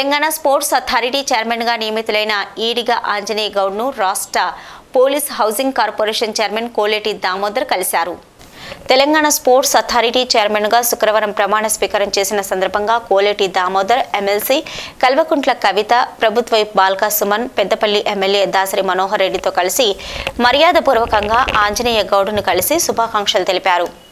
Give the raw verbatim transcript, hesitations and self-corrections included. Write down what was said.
Telangana sports authority chairman గా నియమితులైన ఈడిగ ఆంజనేయ గౌడ్ను రాష్ట్ర police housing corporation chairman Koleti Damodar కలిశారు. తెలంగాణ స్పోర్ట్స్ అథారిటీ చైర్మన్ గా శుక్రవారం ప్రమాణ స్వీకారం చేసిన సందర్భంగా కోలేటి దామోదర్, ఎమ్మెల్సీ కల్వకుంట్ల కవిత, ప్రభుత్వ బాల్కా సుమన్, పెద్దపల్లి ఎమ్మెల్యే దాసరి మనోహర్ రెడ్డితో కలిసి మర్యాదపూర్వకంగా ఆంజనేయ గౌడ్ను కలిసి శుభాకాంక్షలు తెలిపారు.